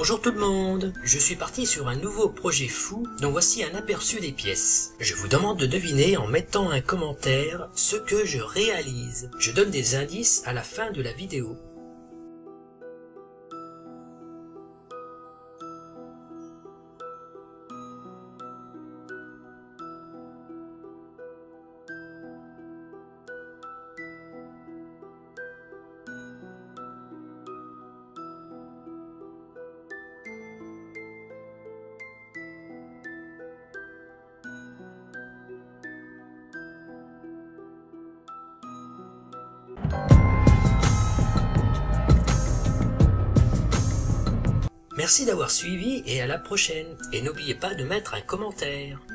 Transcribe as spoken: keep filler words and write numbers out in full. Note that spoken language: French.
Bonjour tout le monde, je suis parti sur un nouveau projet fou dont voici un aperçu des pièces. Je vous demande de deviner en mettant un commentaire ce que je réalise. Je donne des indices à la fin de la vidéo. Merci d'avoir suivi et à la prochaine. Et n'oubliez pas de mettre un commentaire.